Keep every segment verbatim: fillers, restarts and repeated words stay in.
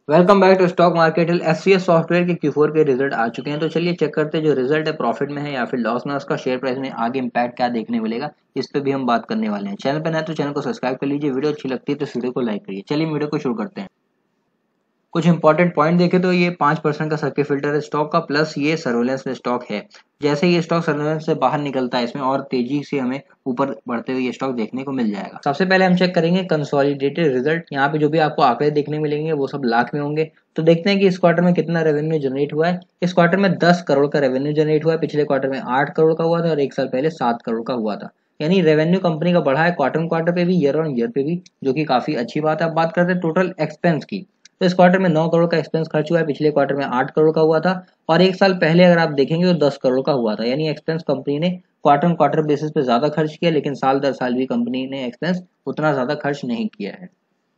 Welcome back to stock market. SCS software के Q four के result आ चुके हैं, तो चलिए चेक करते हैं जो रिजल्ट है प्रॉफिट में है या फिर लॉस में, उसका शेयर प्राइस में आगे इम्पैक्ट क्या देखने मिलेगा। इस पे भी हम बात करने वाले हैं। चैनल पर नए तो चैनल को सब्सक्राइब कर लीजिए, वीडियो अच्छी लगती है तो इस वीडियो को लाइक करिए। चलिए वीडियो को शुरू करते हैं। कुछ इंपॉर्टेंट पॉइंट देखें तो ये पांच परसेंट का सर्किट फिल्टर है स्टॉक का, प्लस ये सर्वेलेंस में स्टॉक है। जैसे ये स्टॉक सर्वेलेंस से बाहर निकलता है इसमें और तेजी से हमें ऊपर बढ़ते हुए ये स्टॉक देखने को मिल जाएगा। सबसे पहले हम चेक करेंगे कंसोलिडेटेड रिजल्ट। यहाँ पे जो भी आपको आंकड़े देखने मिलेंगे वो सब लाख में होंगे। तो देखते हैं कि इस क्वार्टर में कितना रेवेन्यू जनरेट हुआ है। इस क्वार्टर में दस करोड़ का रेवेन्यू जनरेट हुआ है। पिछले क्वार्टर में आठ करोड़ का हुआ था और एक साल पहले सात करोड़ का हुआ था। यानी रेवेन्यू कंपनी का बढ़ा है क्वार्टर क्वार्टर पे भी, ईयर ऑन ईयर पे भी, जो कि काफी अच्छी बात है। अब बात करते हैं टोटल एक्सपेंस की। तो इस क्वार्टर में नौ करोड़ का एक्सपेंस खर्च हुआ है। पिछले क्वार्टर में आठ करोड़ का हुआ था और एक साल पहले अगर आप देखेंगे तो दस करोड़ का हुआ था। यानी एक्सपेंस कंपनी ने क्वार्टर क्वार्टर बेसिस पे ज्यादा खर्च किया, लेकिन साल दर साल भी कंपनी ने एक्सपेंस उतना ज्यादा खर्च नहीं किया है।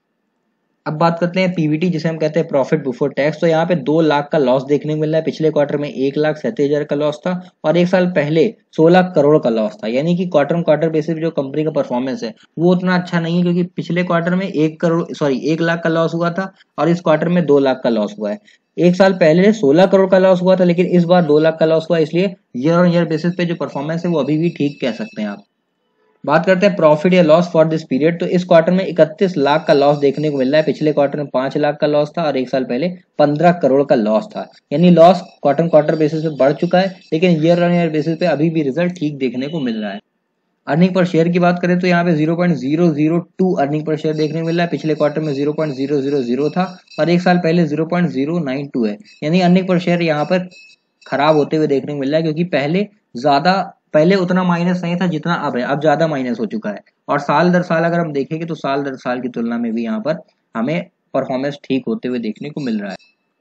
अब बात करते हैं पीबीटी, जिसे हम कहते हैं प्रॉफिट बिफोर टैक्स। तो यहाँ पे दो लाख का लॉस देखने को मिल रहा है। पिछले क्वार्टर में एक लाख सैंतीस हजार का लॉस था और एक साल पहले सोलह करोड़ का लॉस था। यानी कि क्वार्टर क्वार्टर बेसिस पे जो कंपनी का परफॉर्मेंस है वो उतना अच्छा नहीं है, क्योंकि पिछले क्वार्टर में एक करोड़ सॉरी एक लाख का लॉस हुआ था और इस क्वार्टर में दो लाख का लॉस हुआ है। एक साल पहले सोलह करोड़ का लॉस हुआ था, लेकिन इस बार दो लाख का लॉस हुआ, इसलिए ईयर ऑन ईयर बेसिस पे जो परफॉर्मेंस है वो अभी भी ठीक कह सकते हैं आप। बात करते हैं प्रॉफिट या लॉस फॉर दिस पीरियड। तो इस क्वार्टर में इकतीस लाख का लॉस देखने को मिल रहा है। पिछले क्वार्टर में पांच लाख का लॉस था और एक साल पहले पंद्रह करोड़ का लॉस था। यानी लॉस क्वार्टर क्वार्टर बेसिस पे बढ़ चुका है, लेकिन ईयर ऑन ईयर बेसिस पे अभी भी रिजल्ट ठीक देखने को मिल रहा है। अर्निंग पर शेयर की बात करें तो यहाँ पे zero point zero zero two earning per share देखने को मिल रहा है। पिछले क्वार्टर में zero point zero zero zero था और एक साल पहले zero point zero nine two है। यानी अर्निंग पर शेयर यहाँ पर खराब होते हुए देखने को मिल रहा है, क्योंकि पहले ज्यादा पहले उतना माइनस नहीं था जितना अब है, अब ज्यादा माइनस हो चुका है। और साल दर साल अगर हम देखेंगे तो साल दर साल की तुलना में भी यहाँ पर हमें परफॉर्मेंस ठीक होते हुए देखने को मिल रहा है।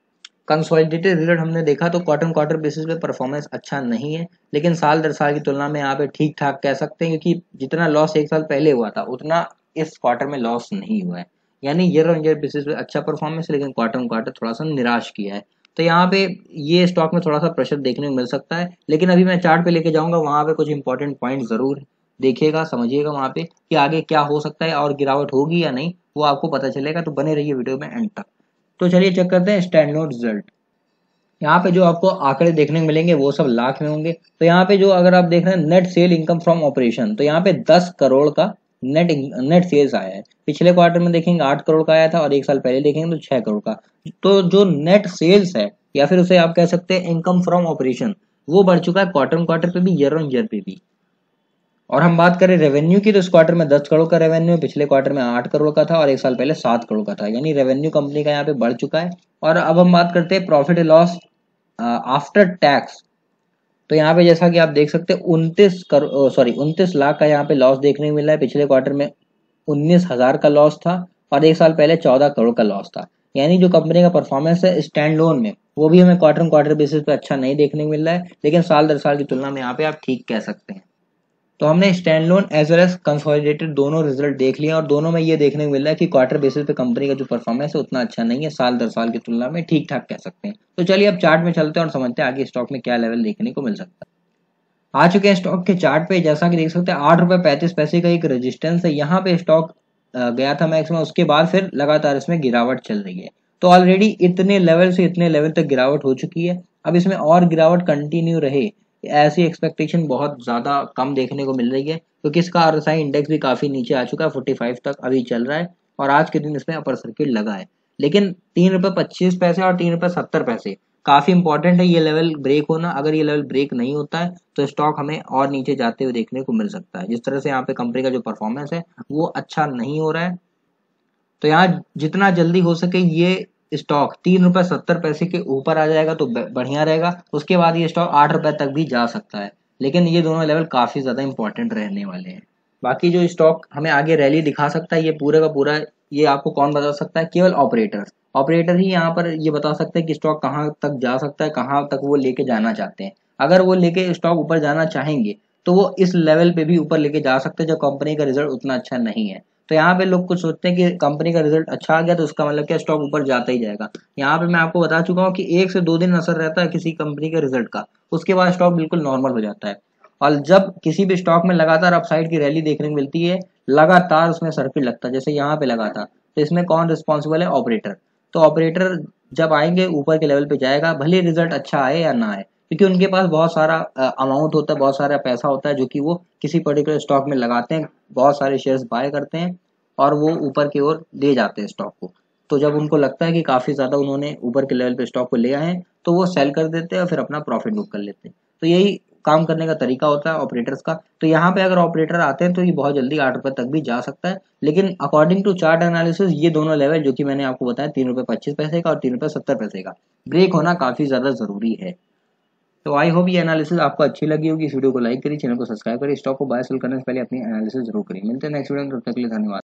कंसोलिडेटेड रिजल्ट हमने देखा तो क्वार्टर क्वार्टर बेसिस पे परफॉर्मेंस अच्छा नहीं है, लेकिन साल दर साल की तुलना में यहाँ पे ठीक ठाक कह सकते हैं, क्योंकि जितना लॉस एक साल पहले हुआ था उतना इस क्वार्टर में लॉस नहीं हुआ है। यानी ईयर ऑन ईयर बेसिस पे अच्छा परफॉर्मेंस, लेकिन क्वार्टर क्वार्टर थोड़ा सा निराश किया है। तो यहाँ पे ये स्टॉक में थोड़ा सा प्रेशर देखने को मिल सकता है, लेकिन अभी मैं चार्ट पे लेके जाऊंगा, वहां पे कुछ इंपॉर्टेंट पॉइंट जरूर देखिएगा, समझिएगा वहां पे कि आगे क्या हो सकता है और गिरावट होगी या नहीं, वो आपको पता चलेगा। तो बने रहिए वीडियो में एंड तक। तो चलिए चेक करते हैं स्टैंडर्ड रिजल्ट। यहाँ पे जो आपको आंकड़े देखने को मिलेंगे वो सब लाख में होंगे। तो यहाँ पे जो अगर आप देख रहे हैं net sale income from operation, तो यहाँ पे दस करोड़ का नेट नेट सेल्स आया है। पिछले क्वार्टर में देखेंगे आठ करोड़ का आया था और एक साल पहले देखेंगे तो छह करोड़ का। तो जो नेट सेल्स है या फिर उसे आप कह सकते हैं इनकम फ्रॉम ऑपरेशन, वो बढ़ चुका है क्वार्टर क्वार्टर पे भी, ईयर ऑन ईयर पे भी। और हम बात करें रेवेन्यू की तो इस क्वार्टर में दस करोड़ का रेवेन्यू, पिछले क्वार्टर में आठ करोड़ का था और एक साल पहले सात करोड़ का था। यानी रेवेन्यू कंपनी का यहाँ पे बढ़ चुका है। और अब हम बात करते हैं प्रॉफिट लॉस आफ्टर टैक्स। तो यहाँ पे जैसा कि आप देख सकते हैं उनतीस करोड़ सॉरी उनतीस लाख का यहाँ पे लॉस देखने को मिल रहा है। पिछले क्वार्टर में उन्नीस हजार का लॉस था और एक साल पहले चौदह करोड़ का लॉस था। यानी जो कंपनी का परफॉर्मेंस है स्टैंड लोन में, वो भी हमें क्वार्टर क्वार्टर बेसिस पे अच्छा नहीं देखने को मिल रहा है, लेकिन साल दर साल की तुलना में यहाँ पे आप ठीक कह सकते हैं। तो हमने standalone as well as consolidated दोनों रिजल्ट देख लिए और दोनों में ये देखने को मिल रहा है कि क्वार्टर बेसिस पे कंपनी का जो परफॉर्मेंस है उतना अच्छा नहीं है, साल दर साल की तुलना में ठीक ठाक कह सकते हैं। तो चलिए अब चार्ट में चलते हैं और समझते हैं आगे स्टॉक में क्या लेवल देखने को मिल सकता है। आ चुके हैं स्टॉक के चार्ट पे। जैसा कि देख सकते हैं आठ रुपए पैंतीस पैसे का एक रेजिस्टेंस है, यहाँ पे स्टॉक गया था मैक्सिमम, उसके बाद फिर लगातार इसमें गिरावट चल रही है। तो ऑलरेडी इतने लेवल से इतने लेवल तक गिरावट हो चुकी है। अब इसमें और गिरावट कंटिन्यू रहे ऐसी एक्सपेक्टेशन बहुत ज्यादा कम देखने को मिल रही है, क्योंकि इसका आरएसआई इंडेक्स भी काफी नीचे आ चुका है, पैंतालीस तक अभी चल रहा है और आज के दिन इसमें अपर सर्किट लगा है। लेकिन तीन रुपए पच्चीस पैसे और तीन रुपए सत्तर पैसे काफी इंपॉर्टेंट है ये लेवल ब्रेक होना। अगर ये लेवल ब्रेक नहीं होता है तो स्टॉक हमें और नीचे जाते हुए देखने को मिल सकता है। जिस तरह से यहाँ पे कंपनी का जो परफॉर्मेंस है वो अच्छा नहीं हो रहा है, तो यहाँ जितना जल्दी हो सके ये स्टॉक तीन रुपए सत्तर पैसे के ऊपर आ जाएगा तो बढ़िया रहेगा। उसके बाद ये स्टॉक आठ रुपए तक भी जा सकता है, लेकिन ये दोनों लेवल काफी ज्यादा इंपॉर्टेंट रहने वाले हैं। बाकी जो स्टॉक हमें आगे रैली दिखा सकता है ये पूरे का पूरा, ये आपको कौन बता सकता है? केवल ऑपरेटर ऑपरेटर ही यहाँ पर ये बता सकते हैं कि स्टॉक कहाँ तक जा सकता है, कहाँ तक वो लेके जाना चाहते हैं। अगर वो लेके स्टॉक ऊपर जाना चाहेंगे तो वो इस लेवल पे भी ऊपर लेके जा सकते हैं जब कंपनी का रिजल्ट उतना अच्छा नहीं है। तो यहाँ पे लोग कुछ सोचते हैं कि कंपनी का रिजल्ट अच्छा आ गया तो उसका मतलब क्या स्टॉक ऊपर जाता ही जाएगा। यहाँ पे मैं आपको बता चुका हूँ कि एक से दो दिन असर रहता है किसी कंपनी के रिजल्ट का, उसके बाद स्टॉक बिल्कुल नॉर्मल हो जाता है। और जब किसी भी स्टॉक में लगातार अपसाइड की रैली देखने को मिलती है, लगातार उसमें सर्किट लगता है, जैसे यहाँ पे लगा था, तो इसमें कौन रिस्पॉन्सिबल है? ऑपरेटर। तो ऑपरेटर जब आएंगे ऊपर के लेवल पे जाएगा, भले रिजल्ट अच्छा आए या ना आए, क्योंकि उनके पास बहुत सारा अमाउंट होता है, बहुत सारा पैसा होता है जो कि वो किसी पर्टिकुलर स्टॉक में लगाते हैं, बहुत सारे शेयर्स बाय करते हैं और वो ऊपर की ओर ले जाते हैं स्टॉक को। तो जब उनको लगता है कि काफ़ी ज़्यादा उन्होंने ऊपर के लेवल पे स्टॉक को ले आए हैं, तो वो सेल कर देते हैं और फिर अपना प्रॉफिट बुक कर लेते हैं। तो यही काम करने का तरीका होता है ऑपरेटर्स का। तो यहाँ पे अगर ऑपरेटर आते हैं तो ये बहुत जल्दी आठ रुपये तक भी जा सकता है, लेकिन अकॉर्डिंग टू चार्ट एनालिसिस ये दोनों लेवल जो कि मैंने आपको बताया, तीन रुपये पच्चीस पैसे का और तीन रुपये सत्तर पैसे का, ब्रेक होना काफ़ी ज़्यादा ज़रूरी है। तो आई होप ये एनालिसिस आपको अच्छी लगी होगी। इस वीडियो को लाइक करिए, चैनल को सब्सक्राइब करिए, स्टॉक को बाय सेल करने से पहले अपनी एनालिसिस जरूर करिए। मिलते हैं नेक्स्ट वीडियो में, तब तक के लिए धन्यवाद।